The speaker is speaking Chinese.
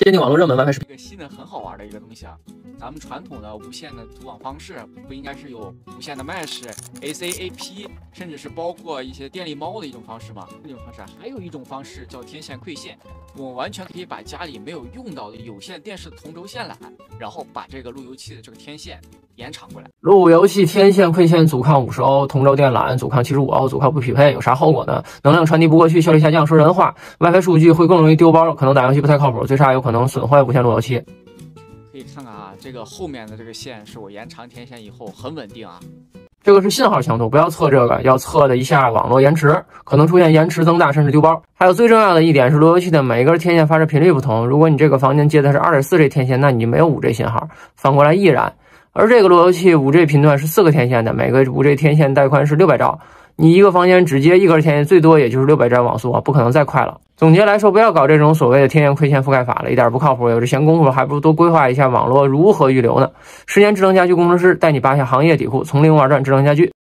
鉴定网络热门 WiFi 视频。 这个新的很好玩的一个东西啊，咱们传统的无线的组网方式不应该是有无线的 Mesh、ACAP， 甚至是包括一些电力猫的一种方式吗？这种方式还有一种方式叫天线馈线，我们完全可以把家里没有用到的有线电视的同轴线缆，然后把这个路由器的这个天线延长过来。 路由器天线馈线阻抗50欧，同轴电缆阻抗75欧，阻抗不匹配有啥后果呢？能量传递不过去，效率下降。说人话 ，WiFi 数据会更容易丢包，可能打游戏不太靠谱，最差有可能损坏无线路由器。 可以看看啊，这个后面的这个线是我延长天线以后很稳定啊。 这个是信号强度，不要测这个，要测的一下网络延迟，可能出现延迟增大甚至丢包。还有最重要的一点是路由器的每一根天线发射频率不同，如果你这个房间接的是 2.4G 天线，那你没有 5G 信号，反过来亦然。而这个路由器 5G 频段是4个天线的，每个 5G 天线带宽是600兆，你一个房间只接一根天线，最多也就是600兆网速啊，不可能再快了。总结来说，不要搞这种所谓的天线馈线覆盖法了，一点不靠谱。有这闲工夫，还不如多规划一下网络如何预留呢。10年智能家居工程师带你扒下行业底裤，从零玩转智能家居。